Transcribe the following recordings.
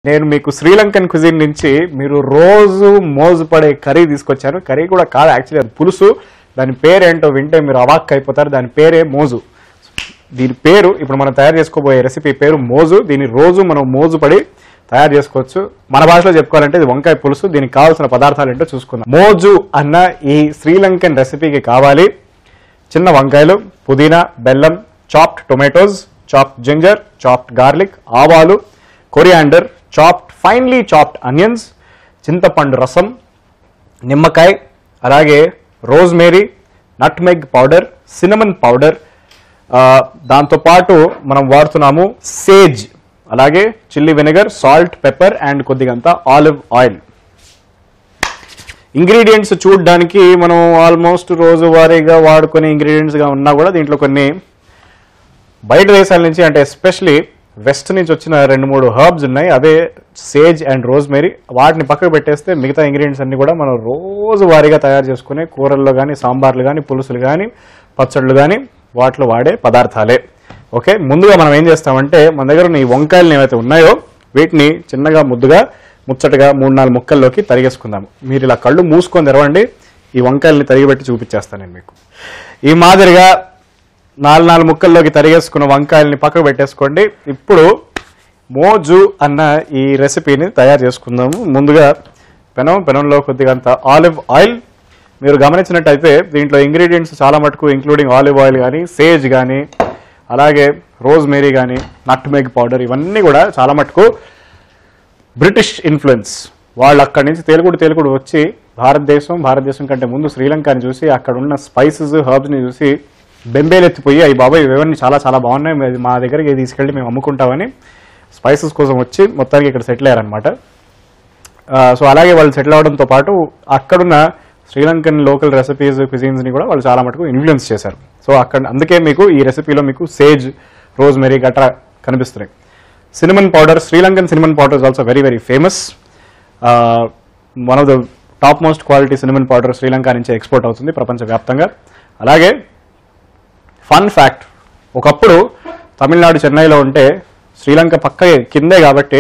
నేను మీకు Sri Lankan cuisine నుంచి మీరు రోజు మోజు పడే కర్రీ తీసుకొచ్చాను. కర్రీ కూడా కాదు, యాక్చువల్లీ అది పులుసు. దాని పేరేంటో వింటే మీరు అవాక్ అయిపోతారు. దాని పేరే మోజు. దీని పేరు ఇప్పుడు మనం తయారు చేసుకోబోయే రెసిపీ పేరు మోజు. దీన్ని రోజు మనం మోజు పడి తయారు చేసుకోవచ్చు. మన భాషలో చెప్పుకోవాలంటే ఇది వంకాయ పులుసు. దీనికి కావాల్సిన పదార్థాలు ఏంటో చూసుకుందాం. మోజు అన్న ఈ శ్రీలంకన్ రెసిపీకి కావాలి చిన్న వంకాయలు, పుదీనా, బెల్లం, chopped tomatoes, chopped ginger, chopped garlic, ఆవాలు, coriander, chopped finely chopped onions, చింతపండు రసం, నిమ్మకాయ, అలాగే rosemary, nutmeg powder, cinnamon powder, దాంతోపాటు మనం వాడుతున్నాము సేజ్, అలాగే chilli vinegar, salt, pepper and కొద్దిగంత ఆలివ్ ఆయిల్. ఇంగ్రీడియంట్స్ చూడడానికి మనం ఆల్మోస్ట్ రోజువారీగా వాడుకునే ఇంగ్రీడియంట్స్గా ఉన్నా కూడా దీంట్లో కొన్ని బయట దేశాల నుంచి అంటే ఎస్పెషలీ వెస్ట్ నుంచి వచ్చిన 2-3 హర్బ్స్ ఉన్నాయి. అదే సేజ్ అండ్ రోజ్మేరీ. వాటిని పక్కకు పెట్టేస్తే మిగతా ఇంగ్రీడియంట్స్ అన్ని కూడా మనం రోజువారీగా తయారు చేసుకునే కూరల్లో కానీ, సాంబార్లు కానీ, పులుసులు కానీ, పచ్చళ్ళు కానీ వాటిలో వాడే పదార్థాలే. ఓకే, ముందుగా మనం ఏం చేస్తామంటే మన దగ్గర ఉన్న ఈ వంకాయలు ఏవైతే ఉన్నాయో వీటిని చిన్నగా ముచ్చటగా 3-4 ముక్కల్లోకి తరిగేసుకుందాము. మీరు ఇలా కళ్ళు మూసుకొని తెరవండి, ఈ వంకాయల్ని తరిగిపెట్టి చూపించేస్తాను నేను మీకు. ఈ మాదిరిగా 4 ముక్కల్లోకి తరిగేసుకున్న వంకాయల్ని పక్కకు పెట్టేసుకోండి. ఇప్పుడు మోజు అన్న ఈ రెసిపీని తయారు చేసుకుందాము. ముందుగా పెనంలో కొద్దిగంత ఆలివ్ ఆయిల్. మీరు గమనించినట్టయితే దీంట్లో ఇంగ్రీడియంట్స్ చాలా మటుకు ఇంక్లూడింగ్ ఆలివ్ ఆయిల్ కానీ, సేజ్ కానీ, అలాగే రోజ్మేరీ కానీ, నట్మెగ్ పౌడర్, ఇవన్నీ కూడా చాలా మటుకు బ్రిటిష్ ఇన్ఫ్లుయెన్స్. వాళ్ళు అక్కడి నుంచి తేలుకుడు వచ్చి భారతదేశం కంటే ముందు శ్రీలంకని చూసి అక్కడ ఉన్న స్పైసెస్, హర్బ్స్ని చూసి బెంబేలెత్తిపోయి అవి బాబాయ్ ఇవన్నీ చాలా చాలా బాగున్నాయి, మా దగ్గరికి తీసుకెళ్ళి మేము అమ్ముకుంటామని స్పైసెస్ కోసం వచ్చి మొత్తానికి ఇక్కడ సెటిల్ అయ్యారనమాట. సో అలాగే వాళ్ళు సెటిల్ అవడంతో పాటు అక్కడున్న శ్రీలంకన్ లోకల్ రెసిపీస్, క్విజిన్స్ని కూడా వాళ్ళు చాలా మటుకు ఇన్ఫ్లుయెన్స్ చేశారు. సో అందుకే మీకు ఈ రెసిపీలో మీకు సేజ్, రోజ్మెరీ గట్రా కనిపిస్తున్నాయి. Cinnamon powder, Sri Lankan cinnamon powder is also very very famous. One of the top most quality cinnamon powder Sri Lanka నుంచి ఎక్స్పోర్ట్ అవుతుంది ప్రపంచవ్యాప్తంగా. అలాగే ఫన్ ఫ్యాక్ట్, ఒకప్పుడు తమిళనాడు చెన్నైలో ఉంటే శ్రీలంక కిందే కాబట్టి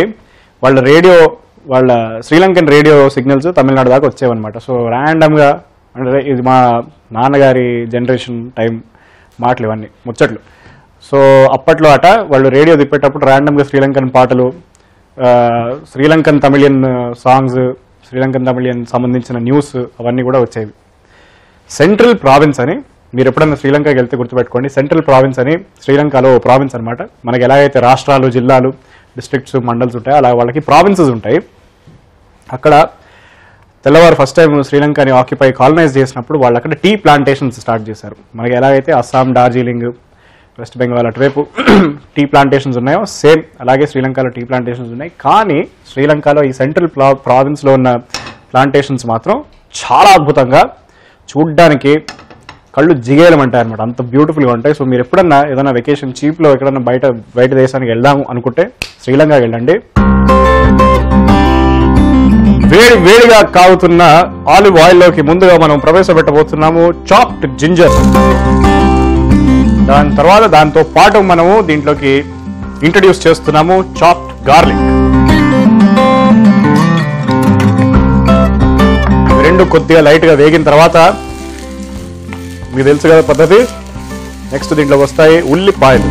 వాళ్ళ శ్రీలంకన్ రేడియో సిగ్నల్స్ తమిళనాడు దాకా వచ్చేవన్నమాట. సో ర్యాండమ్గా అంటే ఇది మా నాన్నగారి జనరేషన్ టైం మాటలు ఇవన్నీ ముచ్చట్లు. సో అప్పట్లో వాళ్ళు రేడియో తిప్పేటప్పుడు ర్యాండమ్గా శ్రీలంకన్ పాటలు, Sri Lankan Tamilian songs, Sri Lankan Tamilian సంబంధించిన న్యూస్ అవన్నీ కూడా వచ్చేవి. సెంట్రల్ ప్రావిన్స్ అని మీరు ఎప్పుడన్నా శ్రీలంకకి వెళ్తే గుర్తుపెట్టుకోండి. సెంట్రల్ ప్రావిన్స్ అని శ్రీలంకలో ప్రావిన్స్ అనమాట. మనకి ఎలాగైతే రాష్ట్రాలు, జిల్లాలు, డిస్ట్రిక్ట్స్, మండల్స్ ఉంటాయి అలా వాళ్ళకి ప్రావిన్సెస్ ఉంటాయి. అక్కడ తెల్లవారు ఫస్ట్ టైం శ్రీలంకని ఆక్యుపై కాలనైజ్ చేసినప్పుడు వాళ్ళు అక్కడ టీ ప్లాంటేషన్స్ స్టార్ట్ చేశారు. మనకి ఎలాగైతే అస్సాం, డార్జిలింగ్, వెస్ట్ బెంగాల్ అటువైపు టీ ప్లాంటేషన్స్ ఉన్నాయో సేమ్ అలాగే శ్రీలంకలో టీ ప్లాంటేషన్స్ ఉన్నాయి. కానీ శ్రీలంకలో ఈ సెంట్రల్ ప్రావిన్స్లో ఉన్న ప్లాంటేషన్స్ మాత్రం చాలా అద్భుతంగా చూడ్డానికి కళ్ళు జిగేయమంటాయి అనమాట. అంత బ్యూటిఫుల్గా ఉంటాయి. సో మీరు ఎప్పుడన్నా ఏదైనా వెకేషన్ చీప్లో ఎక్కడన్నా బయట దేశానికి వెళ్దాము అనుకుంటే శ్రీలంకకి వెళ్ళండి. వేడిగా కాగుతున్న ఆలివ్ ఆయిల్లోకి ముందుగా మనం ప్రవేశపెట్టబోతున్నాము చాప్డ్ జింజర్. దాని తర్వాత దాంతో పాటు మనము దీంట్లోకి ఇంట్రడ్యూస్ చేస్తున్నాము చాప్డ్ గార్లిక్. రెండు కొద్దిగా లైట్గా వేగిన తర్వాత మీకు తెలుసు కదా పద్ధతి, నెక్స్ట్ దీంట్లోకి వస్తాయి ఉల్లిపాయలు.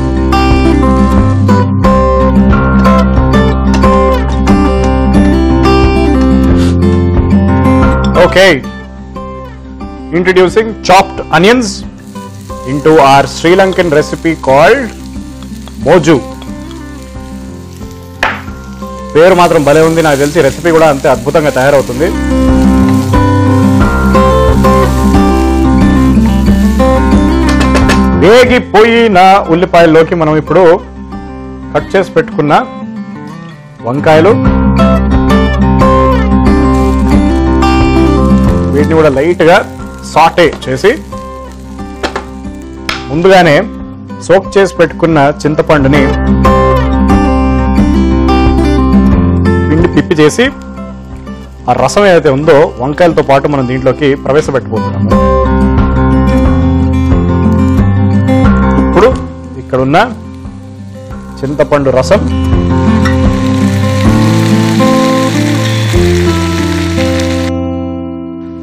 Okay, introducing chopped onions into our Sri Lankan recipe called moju. పేరు మాత్రం భలే ఉంది, నాకు తెలిసి రెసిపీ కూడా అంతే అద్భుతంగా తయారవుతుంది. వేగిపోయిన ఉల్లిపాయల్లోకి మనం ఇప్పుడు కట్ చేసి పెట్టుకున్న వంకాయలు, వీటిని కూడా లైట్గా సాటే చేసి ముందుగానే సోక్ చేసి పెట్టుకున్న చింతపండుని పిండి పిప్పి చేసి ఆ రసం ఏదైతే ఉందో వంకాయలతో పాటు మనం దీంట్లోకి ప్రవేశపెట్టబోతున్నాము. ఇప్పుడు ఇక్కడున్న చింతపండు రసం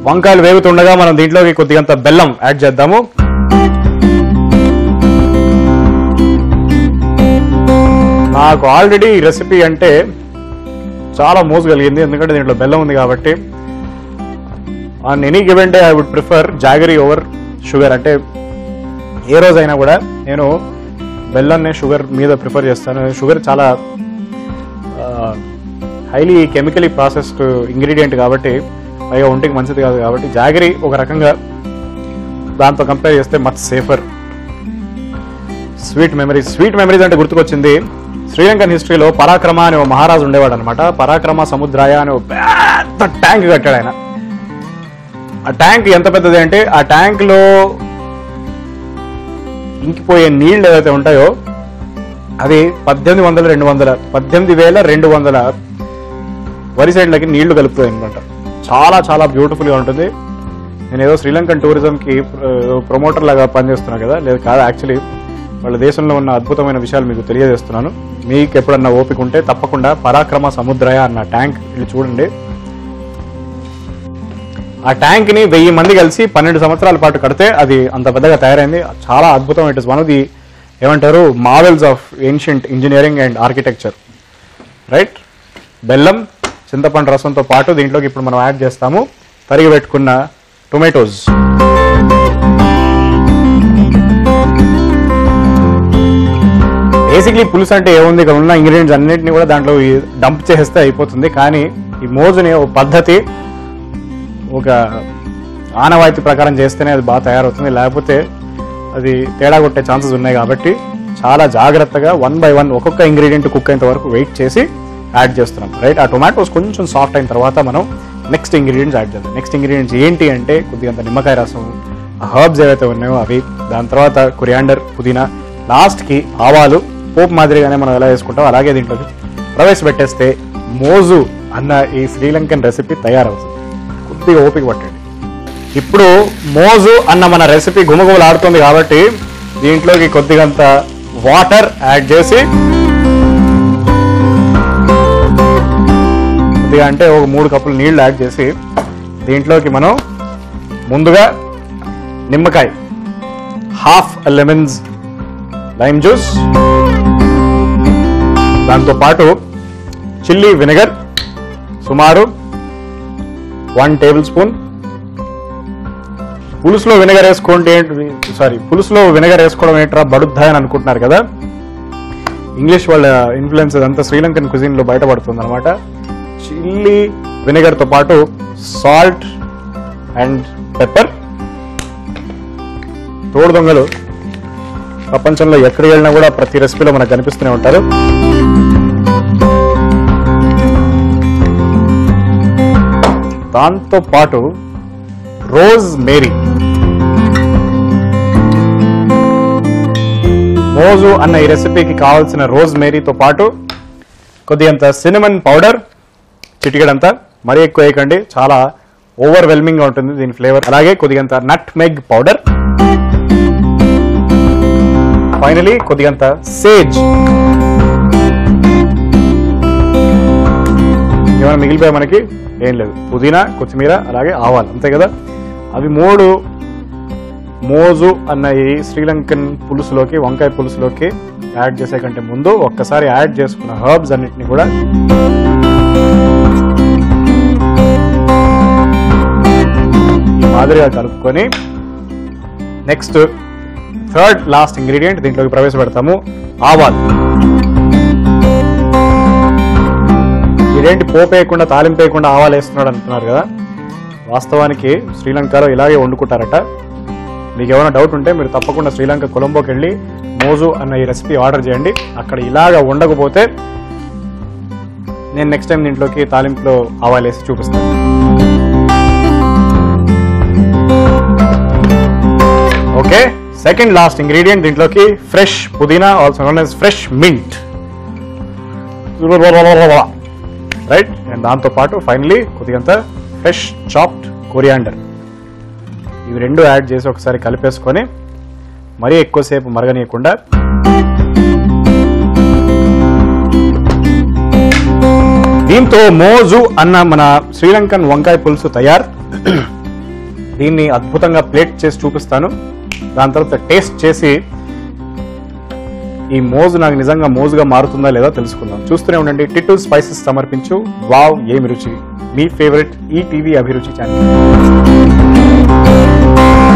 వంకాయలు వేగుతుండగా మనం దీంట్లోకి కొద్దిగంత బెల్లం యాడ్ చేద్దాము. నాకు ఆల్రెడీ ఈ రెసిపీ అంటే చాలా మోజు కలిగింది, ఎందుకంటే దీంట్లో బెల్లం ఉంది కాబట్టి. On any given day I would prefer jaggery over sugar. అంటే ఏ రోజైనా కూడా నేను బెల్లాన్ని షుగర్ మీద ప్రిఫర్ చేస్తాను. షుగర్ చాలా హైలీ కెమికలీ ప్రాసెస్డ్ ఇంగ్రీడియంట్ కాబట్టి, పైగా ఒంటికి మంచిది కాదు కాబట్టి జాగరీ ఒక రకంగా దాంతో కంపేర్ చేస్తే మచ్ సేఫర్. స్వీట్ మెమరీస్ అంటే గుర్తుకొచ్చింది, శ్రీలంకన్ హిస్టరీలో పరాక్రమ అనే ఓ మహారాజు ఉండేవాడు అనమాట. పరాక్రమ సముద్రాయ అనే ఒక పెద్ద ట్యాంక్ కట్టాడు ఆయన. ఆ ట్యాంక్ ఎంత పెద్దది అంటే ఆ ట్యాంక్ లో ఇంకిపోయే నీళ్లు ఏదైతే ఉంటాయో అది 18,200 వరి సైడ్లకి నీళ్లు కలుపుతాయి అనమాట. చాలా చాలా బ్యూటిఫుల్ గా ఉంటుంది. నేను ఏదో శ్రీలంకన్ టూరిజం కి ప్రమోటర్ లాగా పనిచేస్తున్నా కదా, లేదు కాదు, యాక్చువల్లీ వాళ్ళ దేశంలో ఉన్న అద్భుతమైన విషయాలు మీకు తెలియజేస్తున్నాను. మీకు ఎప్పుడన్నా ఓపిక ఉంటే తప్పకుండా పరాక్రమ సముద్రయ అన్న ట్యాంక్ వెళ్ళి చూడండి. ఆ ట్యాంక్ ని 1000 మంది కలిసి 12 సంవత్సరాల పాటు కడితే అది అంత పెద్దగా తయారైంది. చాలా అద్భుతం. It is one of the ఏమంటారు marvels of ancient engineering and architecture. Right, బెల్లం, చింతపండు రసంతో పాటు దీంట్లోకి ఇప్పుడు మనం యాడ్ చేస్తాము తరిగి పెట్టుకున్న టొమాటోస్. బేసిక్లీ పులుసు అంటే ఏముంది, ఇక్కడ ఉన్న ఇంగ్రీడియంట్స్ అన్నింటినీ కూడా దాంట్లో డంప్ చేస్తే అయిపోతుంది. కానీ ఈ మోజుని ఒక పద్ధతి, ఒక ఆనవాయితీ ప్రకారం చేస్తేనే అది బాగా తయారవుతుంది, లేకపోతే అది తేడా కొట్టే ఛాన్సెస్ ఉన్నాయి. కాబట్టి చాలా జాగ్రత్తగా 1 by 1 ఒక్కొక్క ఇంగ్రీడియంట్ కుక్ అయ్యేంత వరకు వెయిట్ చేసి యాడ్ చేస్తున్నాం. రైట్, ఆ టొమాటోస్ కొంచెం సాఫ్ట్ అయిన తర్వాత మనం నెక్స్ట్ ఇంగ్రీడియంట్స్ యాడ్ చేద్దాం. నెక్స్ట్ ఇంగ్రీడియంట్స్ ఏంటి అంటే కొద్దిగంత నిమ్మకాయ రసం, ఆ హర్బ్స్ ఏవైతే ఉన్నాయో అవి, దాని తర్వాత కొరియాండర్, పుదీనా, లాస్ట్కి ఆవాలు. పోపు మాదిరిగానే మనం ఎలా వేసుకుంటాం అలాగే దీంట్లోకి ప్రవేశపెట్టేస్తే మోజు అన్న ఈ శ్రీలంకన్ రెసిపీ తయారవుతుంది. కొద్దిగా ఓపిక పట్టండి. ఇప్పుడు మోజు అన్న మన రెసిపీ గుమగుమలాడుతుంది కాబట్టి దీంట్లోకి కొద్దిగంత వాటర్ యాడ్ చేసి, కొద్దిగా అంటే ఒక 3 కప్పులు నీళ్లు యాడ్ చేసి దీంట్లోకి మనం ముందుగా నిమ్మకాయ, హాఫ్ లెమన్స్ లైమ్ జ్యూస్, దాంతోపాటు చిల్లీ వినెగర్ సుమారు 1 టేబుల్ స్పూన్. పులుసులో వినెగర్ వేసుకోవడం ఏంట్రా బడుద్దా అని అనుకుంటున్నారు కదా. ఇంగ్లీష్ వాళ్ళ ఇన్ఫ్లుయెన్స్ అంతా శ్రీలంకన్ కుజిన్ లో బయటపడుతుంది అనమాట. చిల్లీ వినెగర్ తో పాటు సాల్ట్ అండ్ పెప్పర్. తోడు దొంగలు ప్రపంచంలో ఎక్కడికి వెళ్ళినా కూడా ప్రతి రెసిపీలో మనకు కనిపిస్తూనే ఉంటారు. దాంతో పాటు రోజ్ మేరీ. మోజు అన్న ఈ రెసిపీకి కావాల్సిన రోజ్ మేరీతో పాటు కొద్దిగంత సినమన్ పౌడర్, చిటికెడంతా, మరీ ఎక్కువ వేయకండి, చాలా ఓవర్వెల్మింగ్ గా ఉంటుంది దీని ఫ్లేవర్. అలాగే కొద్దిగంత నట్ మెగ్ పౌడర్, ఫైనలీ కొద్దిగంత సేజ్. ఏమైనా మిగిలిపోయా మనకి? ఏం లేదు. పుదీనా, కొత్తిమీర, అలాగే ఆవాలు, అంతే కదా. అవి 3 మోజు అన్న ఈ శ్రీలంకన్ పులుసులోకి, వంకాయ పులుసులోకి యాడ్ చేసే కంటే ముందు ఒక్కసారి యాడ్ చేసుకున్న హర్బ్స్ అన్నిటిని కూడా ఈ మాదిరిగా కలుపుకొని నెక్స్ట్ థర్డ్ లాస్ట్ ఇంగ్రీడియంట్ దీంట్లోకి ప్రవేశపెడతాము, ఆవాలు. ఇదేంటి పోపు వేయకుండా తాలింపు వేయకుండా ఆవాలు వేస్తున్నాడు అంటున్నారు కదా. వాస్తవానికి శ్రీలంకలో ఇలాగే వండుకుంటారట. మీకు ఏమైనా డౌట్ ఉంటే మీరు తప్పకుండా శ్రీలంక కొలంబోకి వెళ్ళి మోజు అన్న ఈ రెసిపీ ఆర్డర్ చేయండి. అక్కడ ఇలాగా ఉండకపోతే నేను నెక్స్ట్ టైం దీంట్లోకి తాలింపులో ఆవాలు వేసి చూపిస్తాను. ఓకే, సెకండ్ లాస్ట్ ఇంగ్రీడియంట్ దీంట్లోకి ఫ్రెష్ పుదీనా, also known as fresh mint. Right, and దాంతో పాటు ఫైనలీ కొద్దిగంత ఫ్రెష్ చాప్డ్ కొరియాండర్. ఇవి 2 యాడ్ చేసి ఒకసారి కలిపేసుకొని మరీ ఎక్కువసేపు మరగనీయకుండా దీంతో మోజు అన్న మన శ్రీలంకన్ వంకాయ పులుసు తయారు. దీన్ని అద్భుతంగా ప్లేట్ చేసి చూపిస్తాను. దాని తర్వాత టేస్ట్ చేసి ఈ మోజు నాకు నిజంగా మోజుగా మారుతుందా లేదా తెలుసుకుందాం. చూస్తూనే ఉండండి. టిట్టు స్పైసెస్ సమర్పించు వావ్ ఏమి రుచి, మీ ఫేవరెట్ ఈటీవీ అభిరుచి ఛానల్.